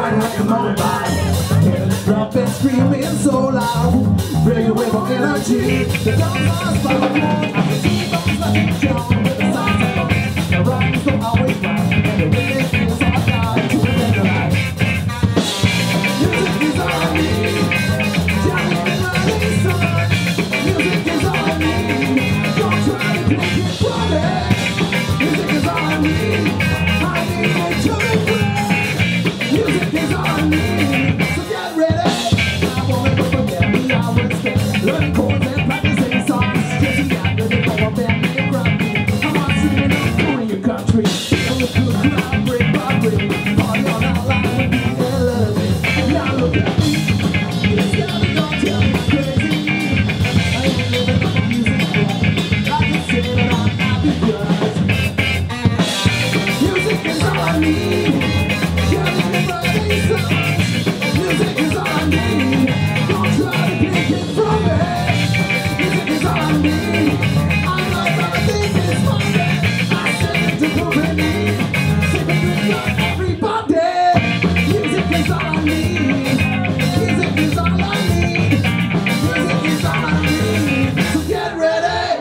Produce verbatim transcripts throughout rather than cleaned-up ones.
riding like a motorbike. Hear the trumpet screaming so loud, bring away from energy. The guns are sparking, I can see those like a drum with the sounds of love. The rhymes don't always rhyme, and the rhythm is all I got to remember life. Music is all I need, Johnny and Riley son. Music is all I need, don't try to take it from me. Music is all I need, I need it to be free. Music is all I need, so get ready. I won't ever forget me, I will spend learning chords and practicing songs. Just to get ready for a band and grumpy. I'm not singing up touring your country. Feel the good crowd, break by break. Party on that line with the elevate. Now look at me, this guy don't tell me crazy. I ain't living for music yet. I can say that I'm happy because music is all I need. Can't anybody songs. Music is all I need. Don't try to take it from me. Music is all I need. I know everything is funny. I said it to prove it need. Sing it with everybody. Music is all I need. Music is all I need. Music is all I need. So get ready.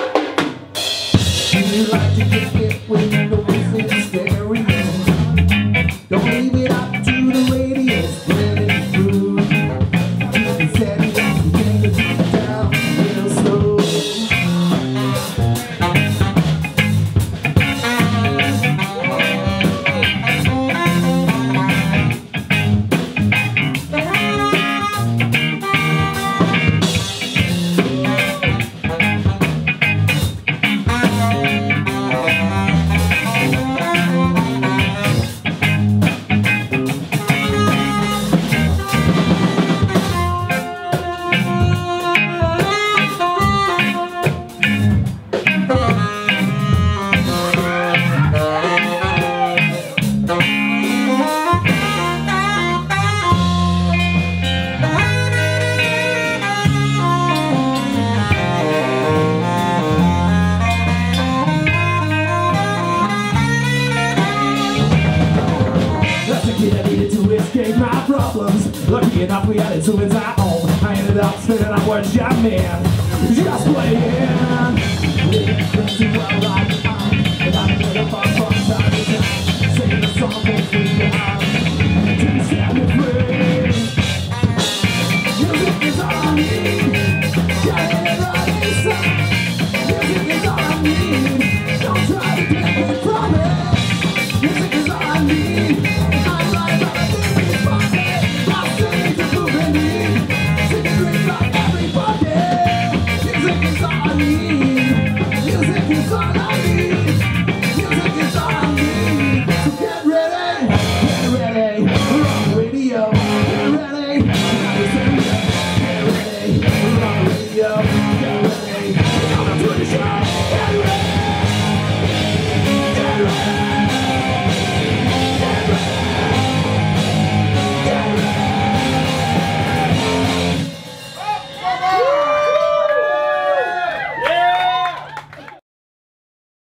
Do you like to kick it when you know it's in stereo? Don't leave it up to the radio, spread it through. Instead you have to bring it down real slow. I needed to escape my problems. Lucky enough we had it to inside home. I ended up spinning up where jamming, just playing. Living crazy while I